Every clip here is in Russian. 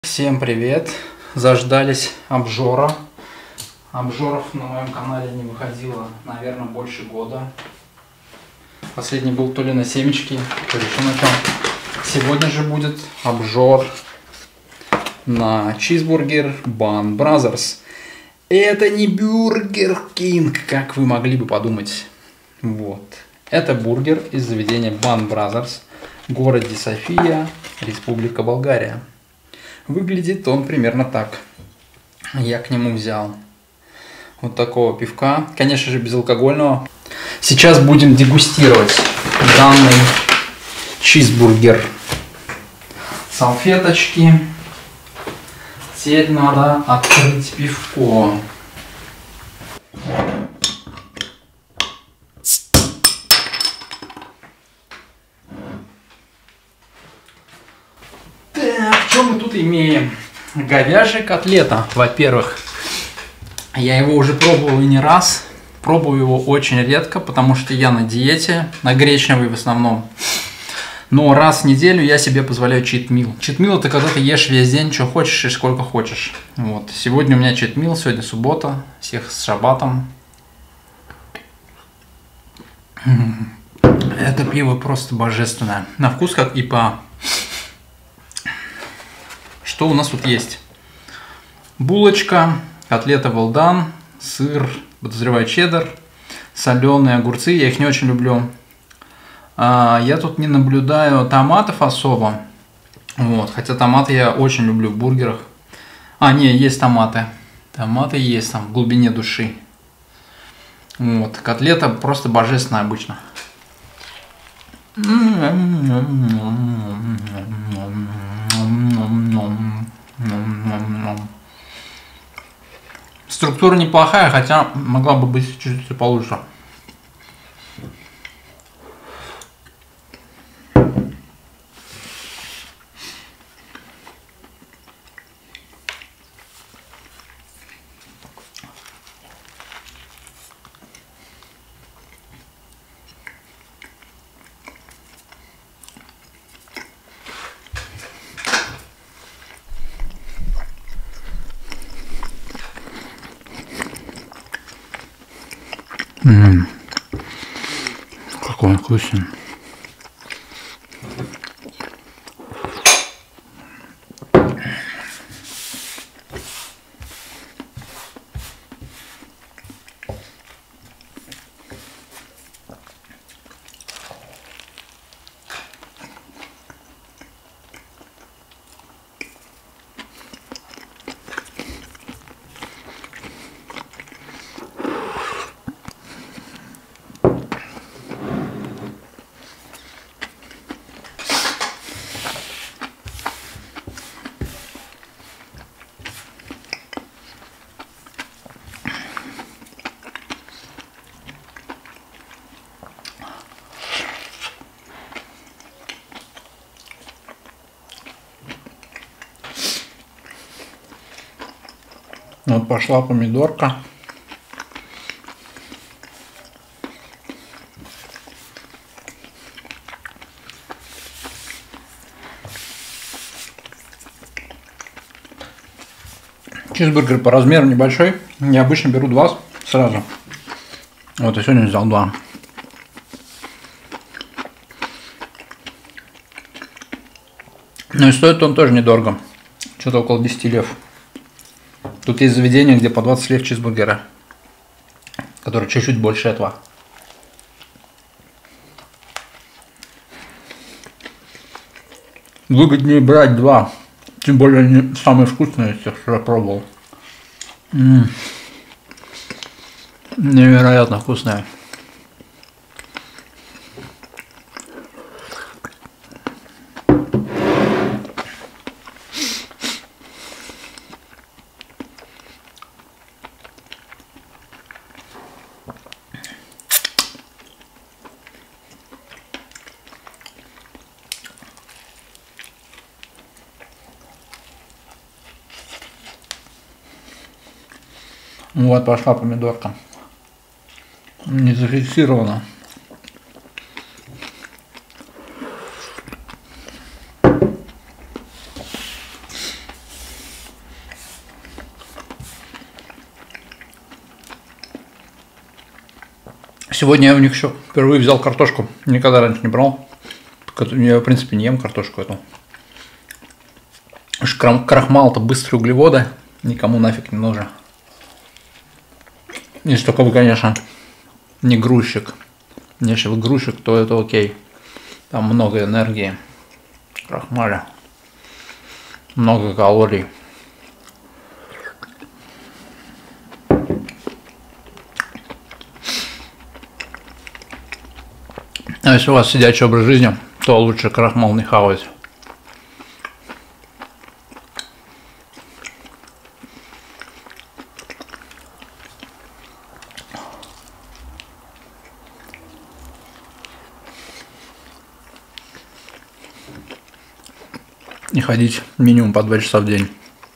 Всем привет! Заждались обжора. Обжоров на моем канале не выходило, наверное, больше года. Последний был то ли на семечки, то ли еще на чем. Сегодня же будет обжор на чизбургер Band Brothers. Это не Бургер Кинг, как вы могли бы подумать. Вот. Это бургер из заведения Band Brothers в городе София, Республика Болгария. Выглядит он примерно так. Я к нему взял вот такого пивка, конечно же безалкогольного. Сейчас будем дегустировать данный чизбургер. Салфеточки. Теперь надо открыть пивко. Так, что мы тут имеем? Говяжья котлета, во-первых. Я его уже пробовал и не раз. Пробую его очень редко, потому что я на диете, на гречневой в основном. Но раз в неделю я себе позволяю читмил. Читмил — это когда ты ешь весь день, что хочешь и сколько хочешь. Вот. Сегодня у меня читмил, сегодня суббота. Всех с шаббатом. Это пиво просто божественное. На вкус как ИПА. Что у нас тут есть? Булочка, котлета well-done, сыр, подозреваю, чеддер, соленые огурцы, я их не очень люблю. Я тут не наблюдаю томатов особо, вот, хотя томаты я очень люблю в бургерах. Не, есть томаты. Томаты есть там в глубине души. Вот, котлета просто божественная обычно. Структура неплохая, хотя могла бы быть чуть-чуть получше. Какой он вкусный. Вот пошла помидорка. Чизбургер по размеру небольшой. Я обычно беру 2 сразу. Вот, я сегодня взял 2. Ну и стоит он тоже недорого. Что-то около 10 лев. Тут есть заведение, где по 20 лев чизбургера, который чуть-чуть больше этого. Выгоднее брать 2. Тем более они самые вкусные из тех, что я пробовал. Невероятно вкусные. Вот пошла помидорка. Не зафиксирована. Сегодня я у них еще впервые взял картошку. Никогда раньше не брал. Я, в принципе, не ем картошку эту. Уж крахмал-то быстрые углеводы. Никому нафиг не нужен. Если только вы, конечно, не грузчик. Если вы грузчик, то это окей. Там много энергии. Крахмаля. Много калорий. А если у вас сидячий образ жизни, то лучше крахмал не хавать. И ходить минимум по 2 часа в день.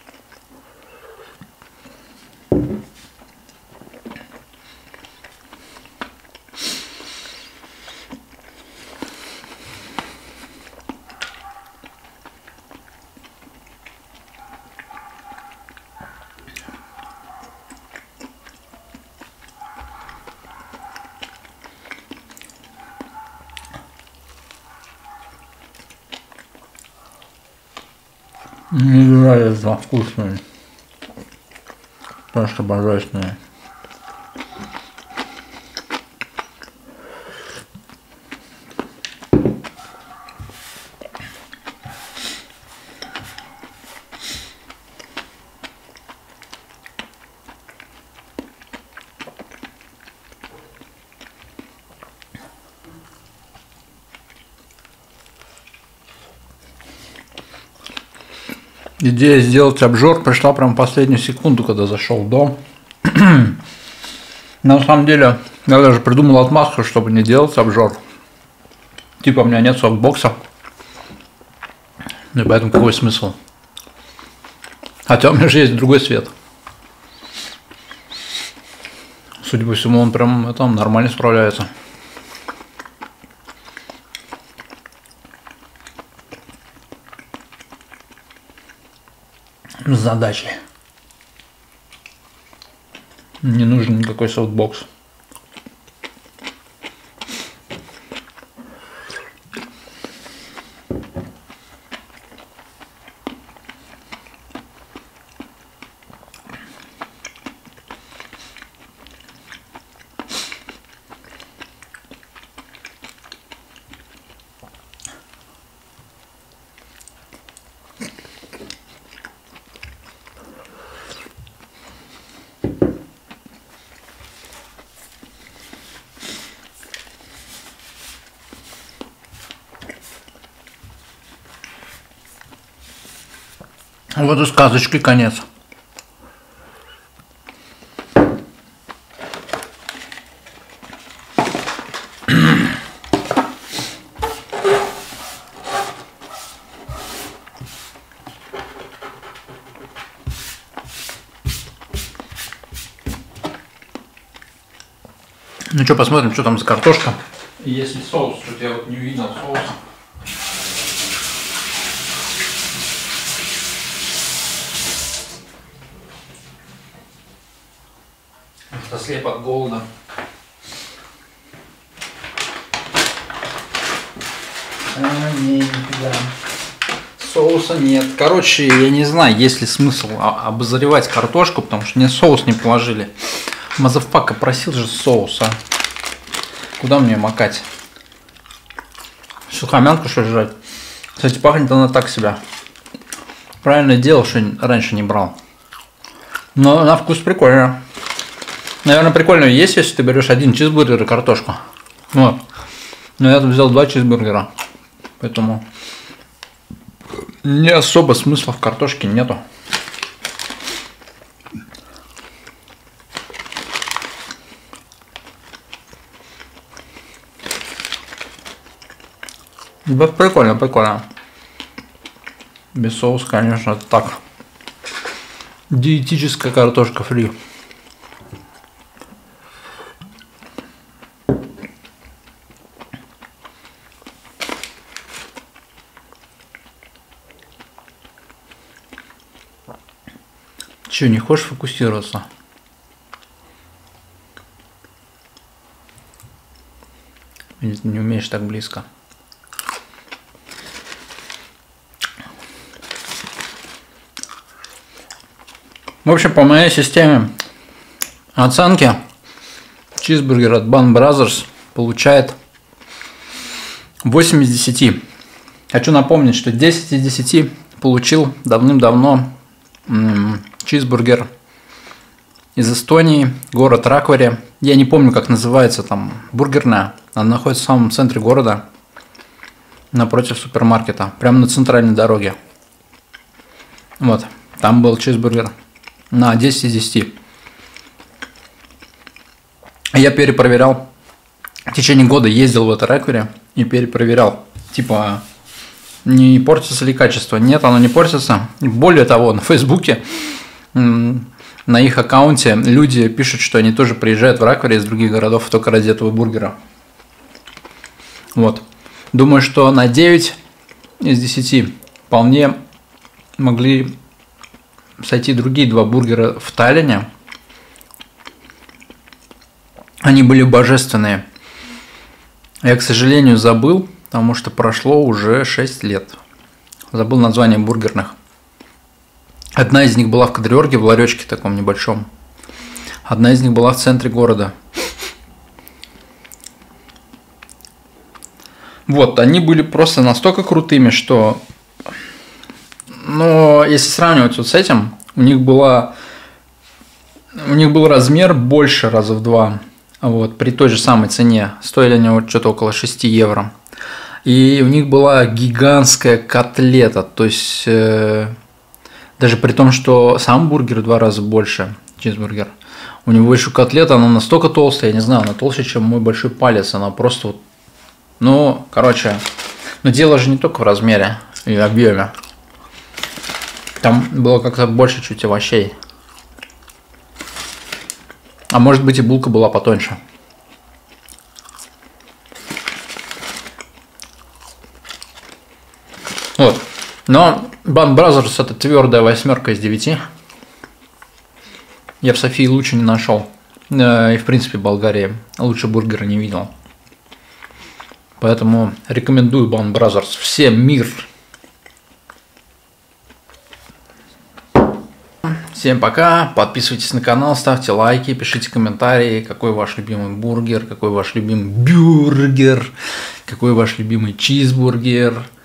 Невероятно вкусный. Просто божественный. Идея сделать обжор пришла прям в последнюю секунду, когда зашел в дом. На самом деле, я даже придумал отмазку, чтобы не делать обжор. Типа у меня нет софтбокса. И поэтому какой смысл? Хотя у меня же есть другой свет. Судя по всему, он прям там нормально справляется. С задачей. Не нужен никакой софтбокс. Вот и сказочки конец. Ну что, посмотрим, что там за картошка. Если соус, что-то я вот не увидел соуса. Слеп от голода. Не, нифига. Соуса нет. Короче, я не знаю, есть ли смысл обозревать картошку, потому что мне соус не положили. Мазафака просил же соуса. Куда мне макать? Сухомянку что ли жрать? Кстати, пахнет она так себя. Правильно делал, что раньше не брал. Но на вкус прикольно. Наверное, прикольно есть, если ты берешь один чизбургер и картошку. Вот. Но я тут взял 2 чизбургера. Поэтому не особо смысла в картошке нету. Да, прикольно, прикольно. Без соуса, конечно, это так. Диетическая картошка фри. Че, не хочешь фокусироваться? Или ты не умеешь так близко? В общем, по моей системе оценки чизбургер от Band Brothers получает 8 из 10. Хочу напомнить, что 10 из 10 получил давным-давно чизбургер из Эстонии, город Раквери. Я не помню, как называется там бургерная. Она находится в самом центре города, напротив супермаркета, прямо на центральной дороге. Вот, там был чизбургер на 10 из 10. Я перепроверял. В течение года ездил в это Раквери и перепроверял. Типа, не портится ли качество? Нет, оно не портится. Более того, на Фейсбуке, на их аккаунте люди пишут, что они тоже приезжают в Раквери из других городов только ради этого бургера. Вот. Думаю, что на 9 из 10 вполне могли сойти другие два бургера в Таллине. Они были божественные. Я, к сожалению, забыл, потому что прошло уже 6 лет. Забыл название бургерных. Одна из них была в Кадрёрге, в ларечке таком небольшом. Одна из них была в центре города. Вот, они были просто настолько крутыми, что... Но если сравнивать вот с этим, у них был размер больше раза в 2. Вот, при той же самой цене. Стоили они вот что-то около 6 евро. И у них была гигантская котлета. То есть, даже при том, что сам бургер в 2 раза больше, чизбургер, у него еще котлета, она настолько толстая, я не знаю, она толще, чем мой большой палец. Она просто вот... Ну, короче, но дело же не только в размере и объеме. Там было как-то больше чуть овощей. А может быть и булка была потоньше. Вот. Но Band Brothers это твердая 8 из 9. Я в Софии лучше не нашел. И в принципе в Болгарии лучше бургера не видел. Поэтому рекомендую Band Brothers. Всем мир! Всем пока, подписывайтесь на канал, ставьте лайки, пишите комментарии, какой ваш любимый бургер, какой ваш любимый бюргер, какой ваш любимый чизбургер.